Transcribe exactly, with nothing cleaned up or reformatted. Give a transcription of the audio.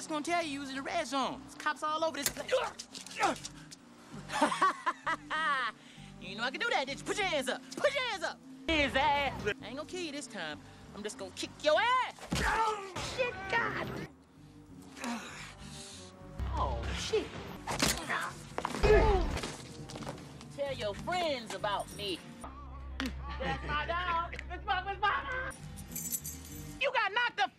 just gonna tell you you was in the red zone. There's cops all over this place. You know I can do that, did you? Put your hands up. Put your hands up. His ass. I ain't gonna kill you this time. I'm just gonna kick your ass. Oh, shit, God. Oh, shit. Tell your friends about me. That's my dog. That's my, that's my dog. You got knocked the